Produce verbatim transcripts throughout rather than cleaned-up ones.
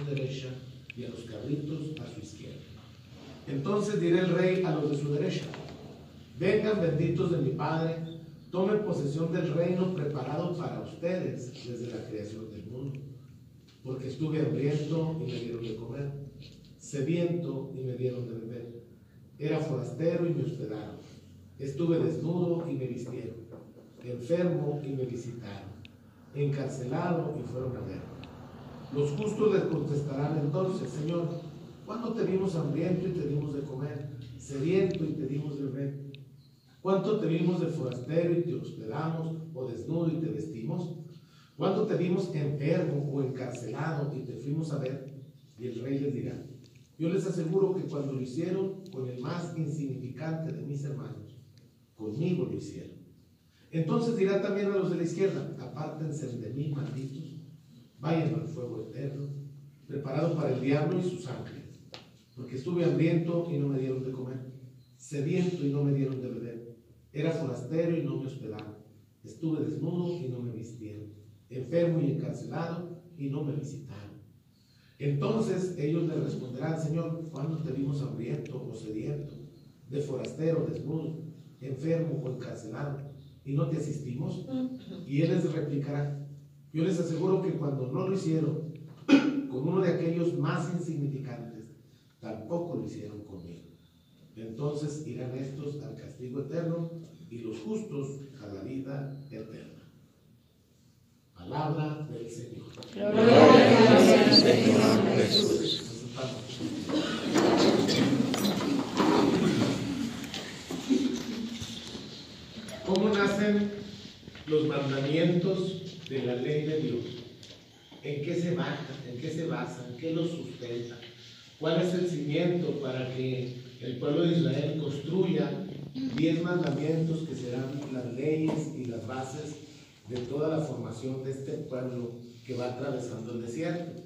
su derecha y a los cabritos a su izquierda. Entonces diré el rey a los de su derecha: vengan benditos de mi Padre, tomen posesión del reino preparado para ustedes desde la creación del mundo. Porque estuve hambriento y me dieron de comer, sediento y me dieron de beber, era forastero y me hospedaron, estuve desnudo y me vistieron, enfermo y me visitaron, encarcelado y fueron a verme. Los justos les contestarán entonces: Señor, ¿cuándo te vimos hambriento y te dimos de comer, sediento y te dimos de beber? ¿Cuánto te vimos de forastero y te hospedamos, o desnudo y te vestimos? ¿Cuándo te vimos enfermo o encarcelado y te fuimos a ver? Y el rey les dirá: yo les aseguro que cuando lo hicieron con el más insignificante de mis hermanos, conmigo lo hicieron. Entonces dirá también a los de la izquierda: apártense de mí, malditos, vayan al fuego eterno, preparado para el diablo y sus ángeles, porque estuve hambriento y no me dieron de comer, sediento y no me dieron de beber, era forastero y no me hospedaron, estuve desnudo y no me vistieron, enfermo y encarcelado y no me visitaron. Entonces ellos le responderán: Señor, ¿cuándo te vimos hambriento o sediento, de forastero, desnudo, enfermo o encarcelado, y no te asistimos? Y él les replicará: yo les aseguro que cuando no lo hicieron con uno de aquellos más insignificantes, tampoco lo hicieron conmigo. Entonces irán estos al castigo eterno y los justos a la vida eterna. Palabra del Señor. Gloria al Señor Jesús. ¿Cómo nacen los mandamientos de la ley de Dios? ¿En qué se basan? ¿En qué se basan? ¿Qué los sustenta? ¿Cuál es el cimiento para que el pueblo de Israel construya diez mandamientos que serán las leyes y las bases de toda la formación de este pueblo que va atravesando el desierto?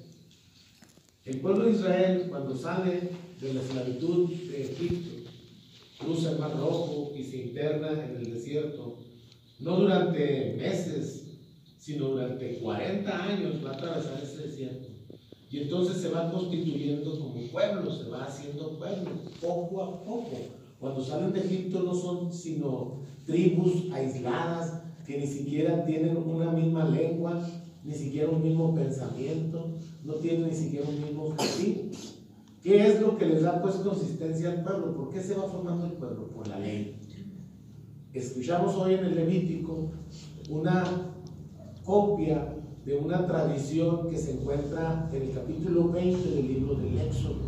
El pueblo de Israel, cuando sale de la esclavitud de Egipto, cruza el Mar Rojo y se interna en el desierto, no durante meses, sino durante cuarenta años va a atravesar ese desierto. Y entonces se va constituyendo como pueblo, se va haciendo pueblo, poco a poco. Cuando salen de Egipto no son sino tribus aisladas, que ni siquiera tienen una misma lengua, ni siquiera un mismo pensamiento, no tienen ni siquiera un mismo objetivo. ¿Qué es lo que les da pues consistencia al pueblo? ¿Por qué se va formando el pueblo? Por la ley. Escuchamos hoy en el Levítico una copia de una tradición que se encuentra en el capítulo veinte del libro del Éxodo.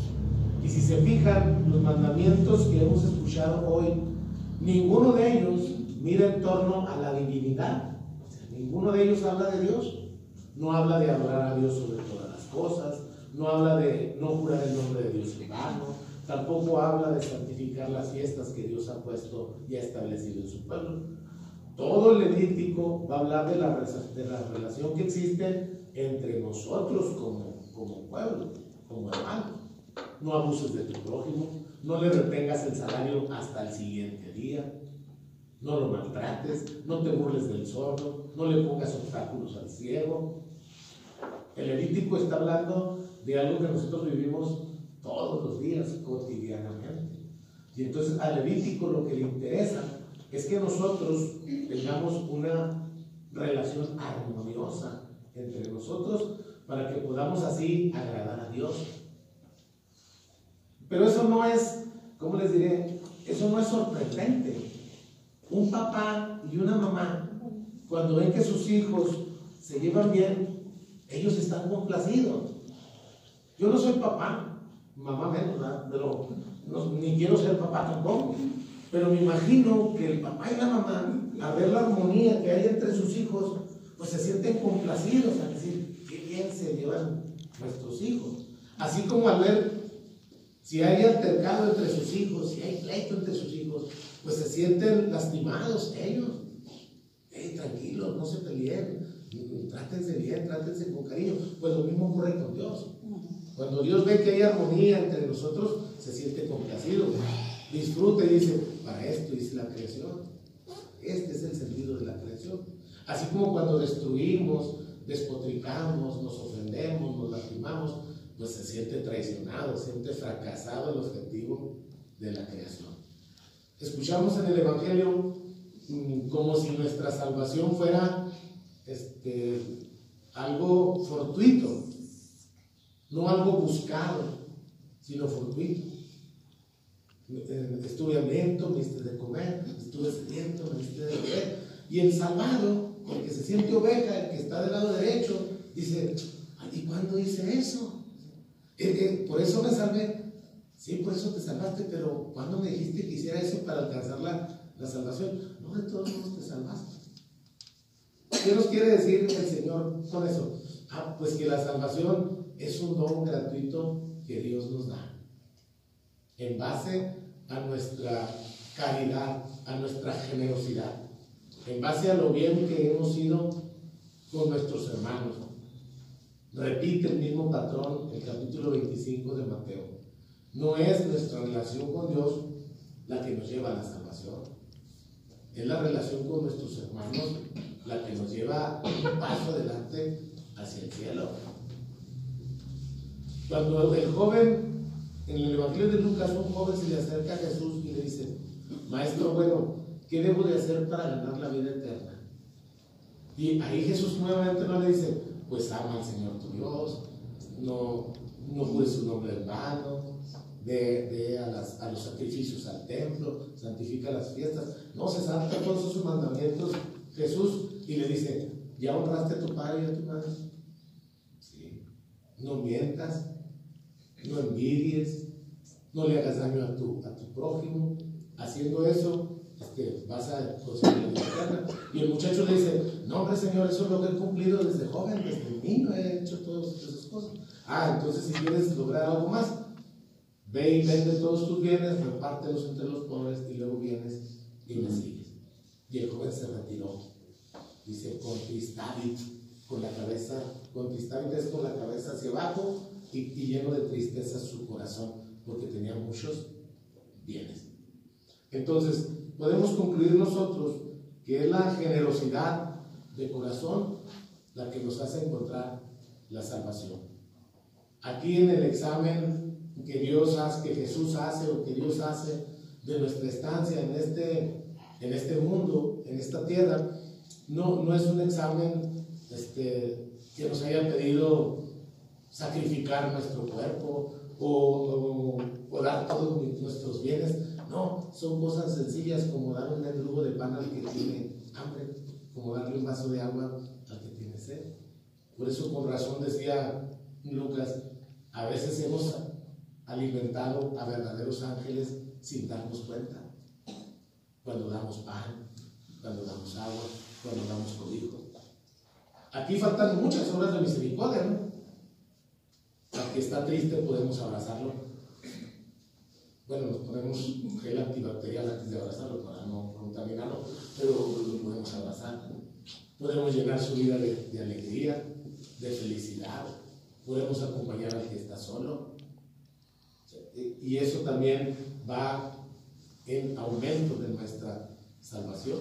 Y si se fijan, los mandamientos que hemos escuchado hoy, ninguno de ellos mira en torno a la divinidad. O sea, ninguno de ellos habla de Dios. No habla de adorar a Dios sobre todas las cosas, no habla de no jurar el nombre de Dios en vano, tampoco habla de santificar las fiestas que Dios ha puesto y ha establecido en su pueblo. Todo el Levítico va a hablar de la, de la relación que existe entre nosotros como, como pueblo, como hermanos. No abuses de tu prójimo, no le retengas el salario hasta el siguiente día, no lo maltrates, no te burles del sordo, no le pongas obstáculos al ciego. El Levítico está hablando de algo que nosotros vivimos todos los días, cotidianamente. Y entonces al Levítico lo que le interesa es que nosotros tengamos una relación armoniosa entre nosotros para que podamos así agradar a Dios. Pero eso no es, ¿cómo les diré? Eso no es sorprendente. Un papá y una mamá, cuando ven que sus hijos se llevan bien, ellos están complacidos. Yo no soy papá, mamá menos, ¿verdad? Pero no, ni quiero ser papá tampoco. Pero me imagino que el papá y la mamá, al ver la armonía que hay entre sus hijos, pues se sienten complacidos, a decir, qué bien se llevan nuestros hijos. Así como al ver, si hay altercado entre sus hijos, si hay pleito entre sus hijos, pues se sienten lastimados ellos. Hey, tranquilos, no se peleen, trátense bien, trátense con cariño. Pues lo mismo ocurre con Dios. Cuando Dios ve que hay armonía entre nosotros, se siente complacido. Disfruta y dice, para esto hice la creación. Este es el sentido de la creación. Así como cuando destruimos, despotricamos, nos ofendemos, nos lastimamos, pues se siente traicionado, se siente fracasado el objetivo de la creación. Escuchamos en el Evangelio mmm, como si nuestra salvación fuera este, algo fortuito, no algo buscado, sino fortuito. Estuve hambriento, me diste de comer, estuve sediento, me diste de beber. Y el salvado, el que se siente oveja, el que está del lado derecho, dice, ¿y cuándo hice eso? Eh, eh, por eso me salvé. Sí, por eso te salvaste, pero ¿cuándo me dijiste que hiciera eso para alcanzar la, la salvación? No, de todos modos te salvaste. ¿Qué nos quiere decir el Señor con eso? Ah, pues que la salvación es un don gratuito que Dios nos da en base a nuestra caridad, a nuestra generosidad, en base a lo bien que hemos sido con nuestros hermanos. Repite el mismo patrón el capítulo veinticinco de Mateo. No es nuestra relación con Dios la que nos lleva a la salvación, es la relación con nuestros hermanos la que nos lleva un paso adelante hacia el cielo. Cuando el joven, en el Evangelio de Lucas, un joven se le acerca a Jesús y le dice, Maestro bueno, ¿qué debo de hacer para ganar la vida eterna? Y ahí Jesús nuevamente no le dice, pues ama al Señor tu Dios, no, no jures su nombre en vano, ve, ve a, las, a los sacrificios al templo, santifica las fiestas. No, se salta todos esos mandamientos Jesús y le dice, ¿ya honraste a tu padre y a tu madre? Sí. No mientas, no envidies, no le hagas daño a tu, a tu prójimo. Haciendo eso, este, vas a conseguir la vida eterna. Y el muchacho le dice, no hombre Señor, eso es lo que he cumplido desde joven, desde niño he hecho todas esas cosas. Ah, entonces si quieres lograr algo más, ve y vende todos tus bienes, repártelos entre los pobres y luego vienes y me sigues. Y el joven se retiró. Dice, contristavit, con la cabeza, contristavit es con la cabeza hacia abajo y, y lleno de tristeza su corazón, porque tenía muchos bienes. Entonces, podemos concluir nosotros que es la generosidad de corazón la que nos hace encontrar la salvación. Aquí en el examen que Dios hace, que Jesús hace o que Dios hace de nuestra estancia en este, en este mundo, en esta tierra, no, no es un examen este, que nos haya pedido sacrificar nuestro cuerpo o, o, o dar todos nuestros bienes. No, son cosas sencillas como dar un mendrugo de pan al que tiene hambre, como darle un vaso de agua al que tiene sed. Por eso, con razón decía Lucas, a veces hemos alimentado a verdaderos ángeles sin darnos cuenta. Cuando damos pan, cuando damos agua, cuando damos cobijo. Aquí faltan muchas obras de misericordia, ¿no? Al que está triste podemos abrazarlo. Bueno, nos ponemos gel antibacterial antes de abrazarlo para no contaminarlo, pero lo podemos abrazar. Podemos llenar su vida de, de alegría, de felicidad. Podemos acompañar al que está solo. Y eso también va en aumento de nuestra salvación.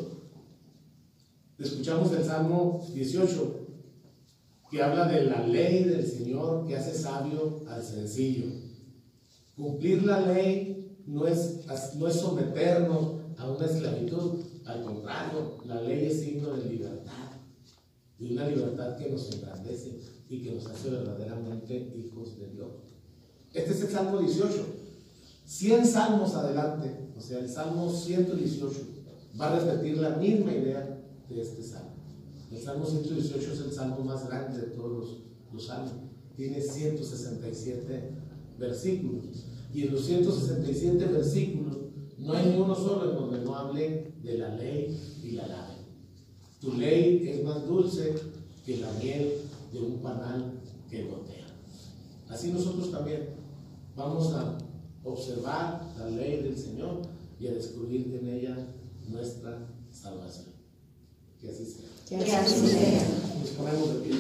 Escuchamos el Salmo dieciocho, que habla de la ley del Señor que hace sabio al sencillo. Cumplir la ley no es, no es someternos a una esclavitud, al contrario, la ley es signo de libertad, de una libertad que nos engrandece y que nos hace verdaderamente hijos de Dios. Este es el Salmo dieciocho. cien salmos adelante, o sea, el Salmo ciento dieciocho va a repetir la misma idea de este salmo. El Salmo ciento dieciocho es el salmo más grande de todos los, los salmos. Tiene ciento sesenta y siete versículos. Y en los ciento sesenta y siete versículos no hay ni uno solo en donde no hable de la ley y la alabe. Tu ley es más dulce que la miel de un panal que gotea. Así nosotros también vamos a observar la ley del Señor y a descubrir en ella nuestra salvación. Que así sea. Que así sea. Nos ponemos de pie.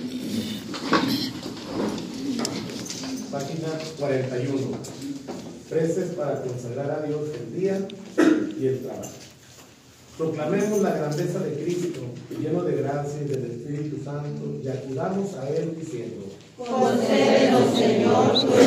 Página cuarenta y uno. Preces para consagrar a Dios el día y el trabajo. Proclamemos la grandeza de Cristo, lleno de gracia y del Espíritu Santo, y acudamos a Él diciendo: concédenos, Señor, tu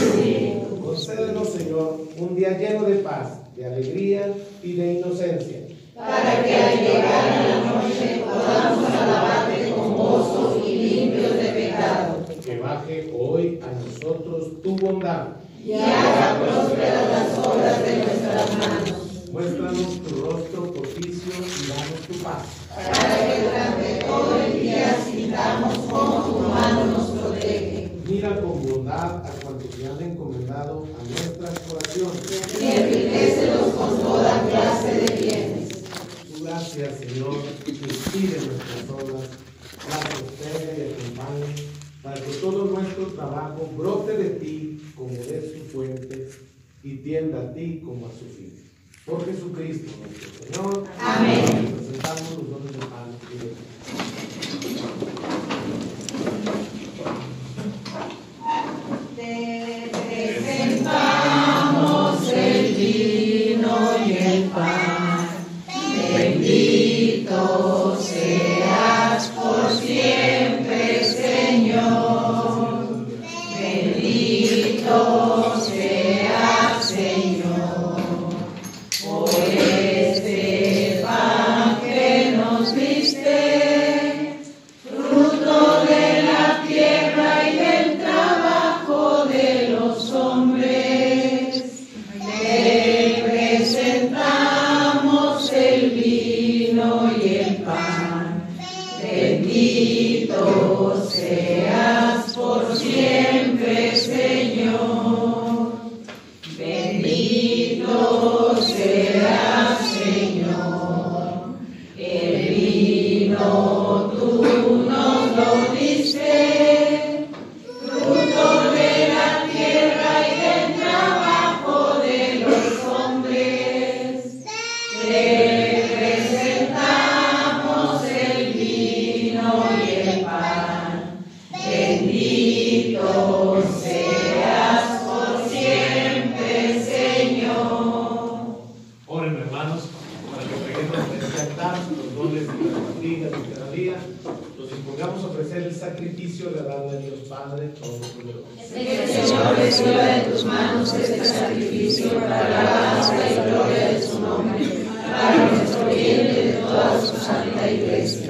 paz, de alegría y de inocencia. Para que al llegar a la noche podamos alabarte con gozo y limpios de pecado. Que baje hoy a nosotros tu bondad. Y haga prósperas las obras de nuestras manos. Muéstranos tu rostro propicio y danos tu paz. Para que durante todo el día sintamos cómo tu mano nos protege. Mira con bondad a cuantos te han encomendado a nuestras oraciones. Y enriquecelos con toda clase de bienes. Tu gracia, Señor, inspire nuestras obras, las sostenga y acompañe, para que todo nuestro trabajo brote de ti como de su fuente y tienda a ti como a su fin. Por Jesucristo nuestro Señor. Amén. Presentamos los dones de pan y de Te presentamos el vino y el pan. Bendito seas por siempre, Señor. Bendito seas, Señor, por este pan que nos diste, fruto de la tierra y del trabajo de los hombres. Te presentamos el vino y el pan. Bendito seas por siempre, Señor. Bendito seas, Señor. El vino tú nos lo diste, fruto de la tierra y del trabajo de los hombres. Te presentamos el vino y el pan. Bendito seas por siempre, Señor. Oren, hermanos, para que peguemos en este altar los dones de las partidas de cada día. Nos dispongamos a ofrecer el sacrificio agradable a Dios Padre Todopoderoso. Señor, reciba de tus manos este sacrificio para la alabanza y gloria de su nombre, para nuestro bien y de toda su santa iglesia.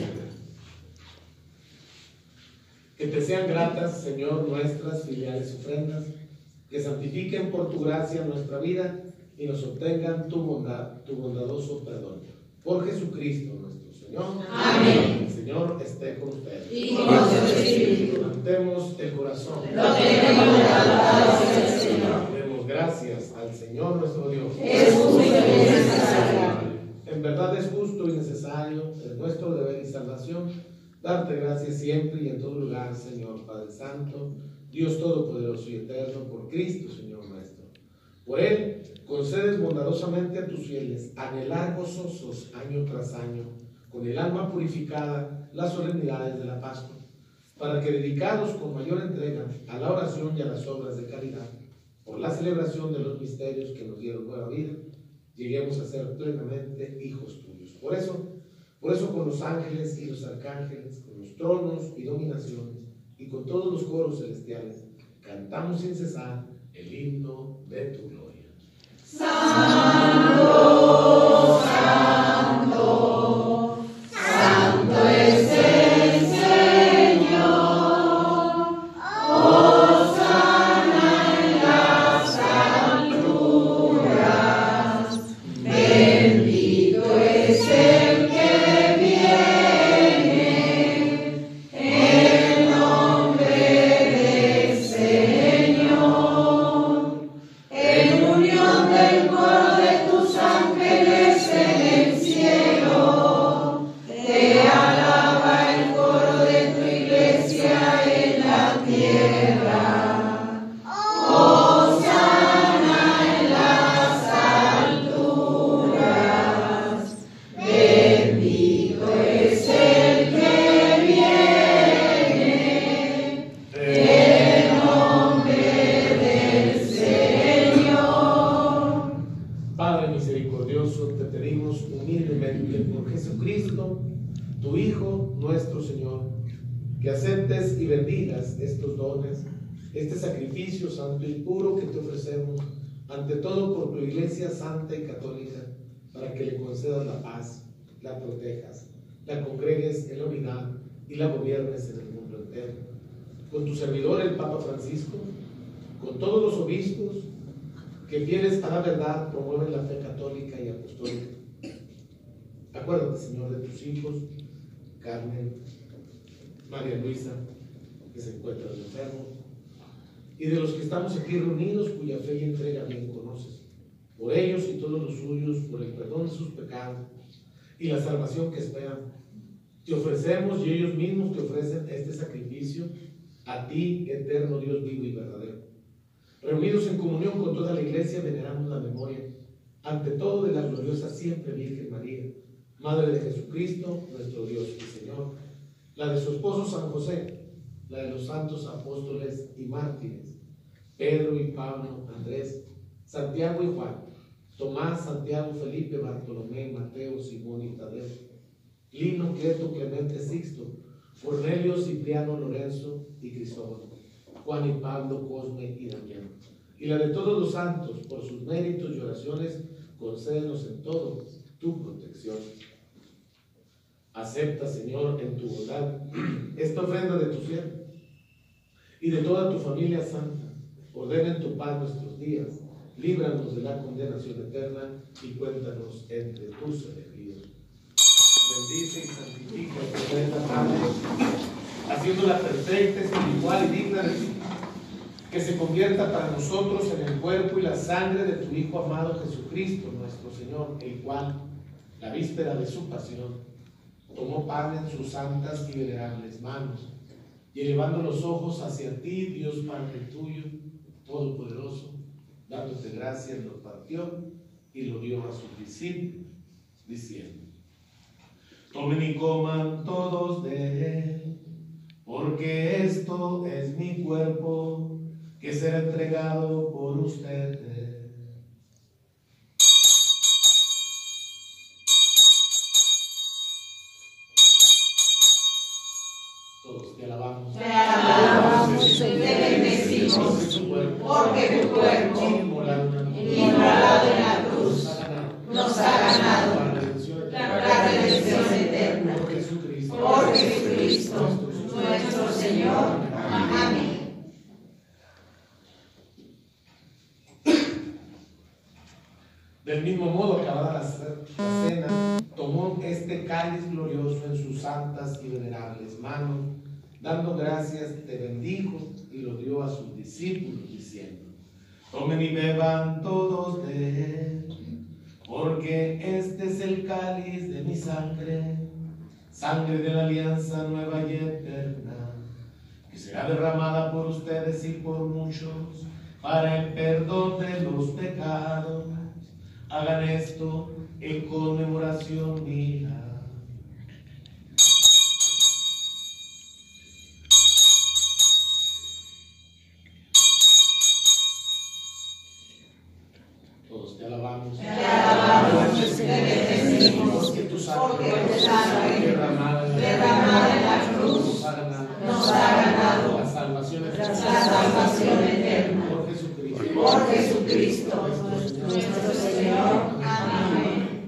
Que te sean gratas, Señor, nuestras filiales ofrendas, que santifiquen por tu gracia nuestra vida y nos obtengan tu bondad, tu bondadoso perdón. Por Jesucristo nuestro Señor. Amén. El Señor esté con ustedes. Y con tu espíritu. Levantemos el corazón. Lo tenemos levantado hacia el Señor. Demos gracias al Señor nuestro Dios. Es justo y necesario. En verdad es justo y necesario, es nuestro deber y salvación, darte gracias siempre y en todo lugar, Señor Padre Santo, Dios Todopoderoso y Eterno, por Cristo, Señor nuestro. Por Él, concedes bondadosamente a tus fieles anhelar gozosos año tras año, con el alma purificada, las solemnidades de la Pascua, para que, dedicados con mayor entrega a la oración y a las obras de caridad, por la celebración de los misterios que nos dieron nueva vida, lleguemos a ser plenamente hijos tuyos. Por eso, por eso con los ángeles y los arcángeles, con los tronos y dominaciones, y con todos los coros celestiales, cantamos sin cesar el himno de tu gloria. Santo, santo, santo es el Señor. Hosana en las alturas. Bendito es el que viene en nombre del Señor. En unión del coro de tus ángeles en el cielo, te alaba el coro de tu iglesia en la tierra. Hosana en las alturas. Bendito es el que viene en nombre del Señor. Padre misericordioso, te pedimos humildemente por Jesucristo, tu Hijo, nuestro Señor, que aceptes y bendigas estos dones, este sacrificio santo y puro que te ofrecemos ante todo por tu Iglesia santa y católica, para que le concedas la paz, la protejas, la congregues en la unidad y la gobiernes en el mundo entero. Con tu servidor, el Papa Francisco, con todos los obispos que fieles a la verdad promueven la fe católica y apostólica. Acuérdate, Señor, de tus hijos, Carmen, María Luisa, que se encuentran enfermos, y de los que estamos aquí reunidos, cuya fe y entrega bien conoces. Por ellos y todos los suyos, por el perdón de sus pecados y la salvación que esperan, te ofrecemos y ellos mismos te ofrecen este sacrificio a ti, eterno Dios vivo y verdadero. Reunidos en comunión con toda la Iglesia, veneramos la memoria, ante todo, de la gloriosa siempre Virgen María, Madre de Jesucristo, nuestro Dios y Señor, la de su esposo San José, la de los santos apóstoles y mártires, Pedro y Pablo, Andrés, Santiago y Juan, Tomás, Santiago, Felipe, Bartolomé, Mateo, Simón y Tadeo, Lino, Cleto, Clemente, Sixto, Cornelio, Cipriano, Lorenzo y Cristóbalo, Juan y Pablo, Cosme y Damián, y la de todos los santos, por sus méritos y oraciones, concédenos en todo tu protección. Acepta, Señor, en tu bondad esta ofrenda de tu siervo y de toda tu familia santa. Ordena en tu paz nuestros días, líbranos de la condenación eterna y cuéntanos entre tus elegidos. Bendice y santifica tu ofrenda, Madre, haciéndola perfecta, espiritual y digna de ti, que se convierta para nosotros en el cuerpo y la sangre de tu Hijo amado Jesucristo, nuestro Señor, el cual, la víspera de su pasión, tomó pan en sus santas y venerables manos, y elevando los ojos hacia ti, Dios Padre tuyo, todopoderoso, dándote gracias, lo partió y lo dio a sus discípulos, diciendo: tomen y coman todos de él, porque esto es mi cuerpo, que será entregado por ustedes. Todos te alabamos. Te alabamos, te bendecimos, porque tu cuerpo, inmolado en la cruz, nos ha ganado la redención eterna. Por Jesucristo, por Jesucristo nuestro Señor. Amén. Del mismo modo, acabada la cena, tomó este cáliz glorioso en sus santas y venerables manos, dando gracias, te bendijo y lo dio a sus discípulos, diciendo: tomen y beban todos de él, porque este es el cáliz de mi sangre, sangre de la alianza nueva y eterna, que será derramada por ustedes y por muchos para el perdón de los pecados. Hagan esto en conmemoración mía. Todos te alabamos. Te alabamos, te bendecimos, porque tu sangre derramada en la cruz nos ha ganado la salvación eterna. la salvación eterna. Por Jesucristo. Por Jesucristo nuestro Señor. Amén.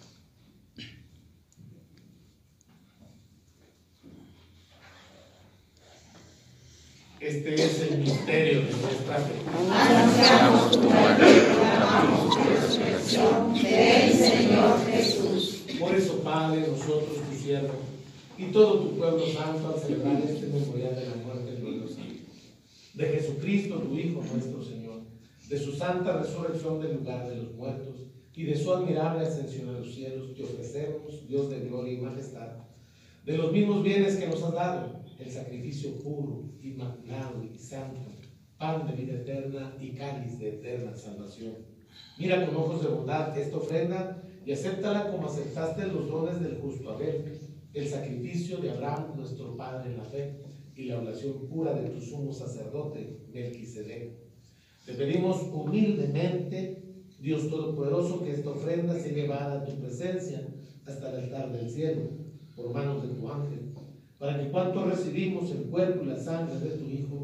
Este es el misterio de nuestra fe. Anunciamos tu muerte y proclamamos tu resurrección. Ven, Señor Jesús. Por eso, Padre, nosotros, tu siervo, y todo tu pueblo santo, al celebrar este memorial de la muerte gloriosa de Jesucristo, tu Hijo nuestro Señor, de su santa resurrección del lugar de los muertos y de su admirable ascensión a los cielos, te ofrecemos, Dios de gloria y majestad, de los mismos bienes que nos has dado, el sacrificio puro, inmaculado y santo, pan de vida eterna y cáliz de eterna salvación. Mira con ojos de bondad esta ofrenda y acéptala como aceptaste los dones del justo Abel, el sacrificio de Abraham, nuestro padre en la fe, y la oración pura de tu sumo sacerdote, Melquisedec. Te pedimos humildemente, Dios Todopoderoso, que esta ofrenda sea llevada a tu presencia hasta el altar del cielo, por manos de tu ángel, para que cuanto recibimos el cuerpo y la sangre de tu Hijo,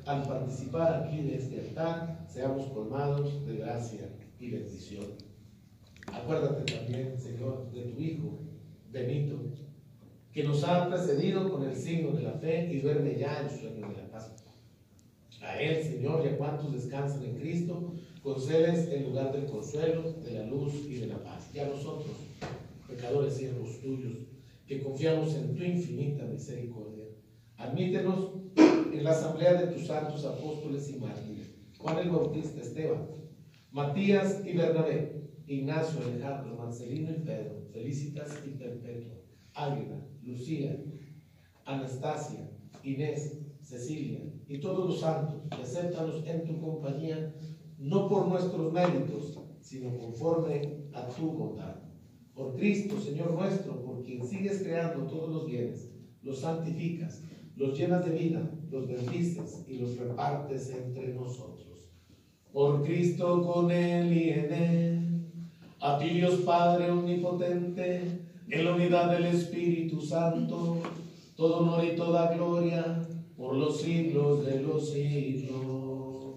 al participar aquí de este altar, seamos colmados de gracia y bendición. Acuérdate también, Señor, de tu Hijo, Benito, que nos ha precedido con el signo de la fe y duerme ya en sueño de la paz. A Él, Señor, y a cuantos descansan en Cristo, concedes el lugar del consuelo, de la luz y de la paz. Y a nosotros, pecadores siervos tuyos, que confiamos en tu infinita misericordia, admítenos en la asamblea de tus santos apóstoles y mártires, Juan el Bautista, Esteban, Matías y Bernabé, Ignacio, Alejandro, Marcelino y Pedro, Felicitas y Perpetua, Águila, Lucía, Anastasia, Inés, Cecilia y todos los santos, y acéptanos en tu compañía, no por nuestros méritos, sino conforme a tu bondad. Por Cristo, Señor nuestro, por quien sigues creando todos los bienes, los santificas, los llenas de vida, los bendices y los repartes entre nosotros. Por Cristo, con Él y en Él, a ti Dios Padre omnipotente, en la unidad del Espíritu Santo, todo honor y toda gloria, por los siglos de los siglos.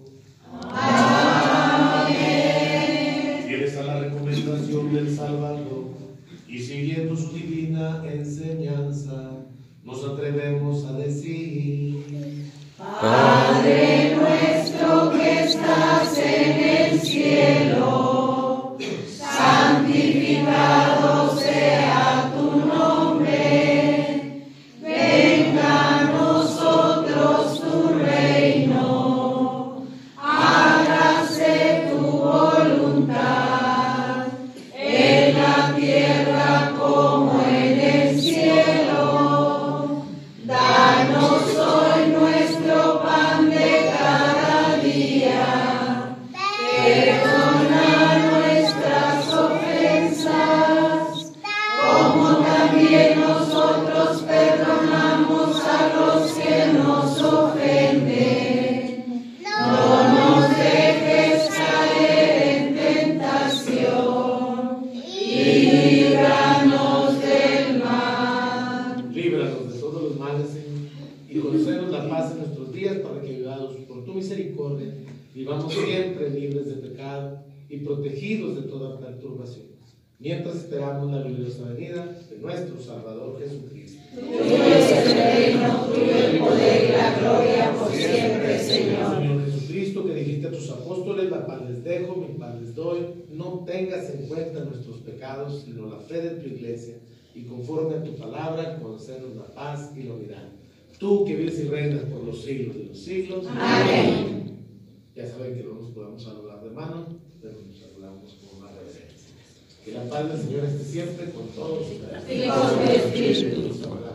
Amén. Fieles a la recomendación del Salvador y siguiendo su divina enseñanza, nos atrevemos a decir: Padre nuestro que estás en el cielo, santificado sea tu nombre, venga a nosotros tu reino, hágase tu voluntad, en la tierra como en el cielo. Danos hoy nuestro pan de cada día, perdona nuestras ofensas, como también nosotros perdonamos a los que nos ofenden. No nos dejes caer en tentación, y líbranos del mal. Líbranos de todos los males, Señor, y concédenos la paz en nuestros días, para que, ayudados por tu misericordia, vivamos siempre libres de pecado y protegidos de toda perturbación, mientras esperamos la gloriosa venida de nuestro Salvador Jesucristo. Tuyo es el reino, tuyo el poder y la gloria por siempre, Señor. Señor Jesucristo, que dijiste a tus apóstoles: la paz les dejo, mi paz les doy, no tengas en cuenta nuestros pecados, sino la fe de tu iglesia, y conforme a tu palabra, concédenos la paz y la unidad. Tú que vives y reinas por los siglos de los siglos. Amén. Ya saben que no nos podemos saludar de mano, pero nos saludamos con una reverencia. Que la paz del Señor esté siempre con todos ustedes. Y con tu espíritu.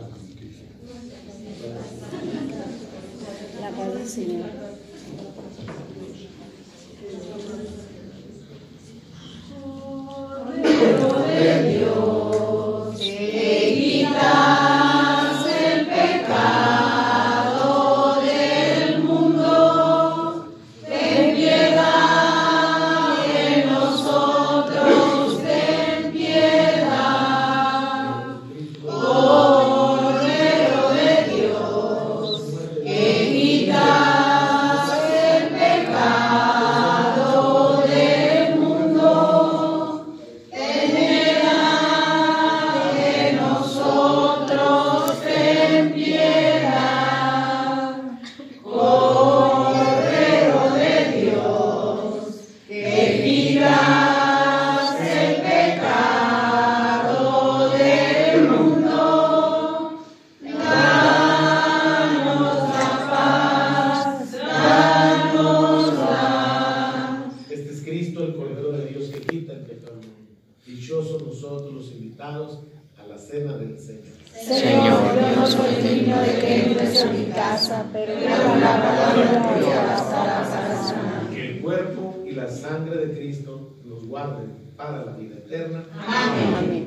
La paz del Señor. Cordero de Dios, que quitas el pecado del mundo, ten piedad de nosotros, ten piedad. Cordero de Dios, que quitas el pecado del mundo, ten piedad de nosotros, ten piedad. Cordero de Dios, que quitas el pecado del mundo, danos la paz, danos la. Este es Cristo, el Cordero de Dios, que quita el pecado del mundo. Dichosos nosotros los invitados a la cena del Señor. Señor, yo no soy digno de que entres en mi casa, pero una palabra tuya bastará para sanar. Que el cuerpo y la sangre de Cristo nos guarden para la vida eterna. Amén. Amén.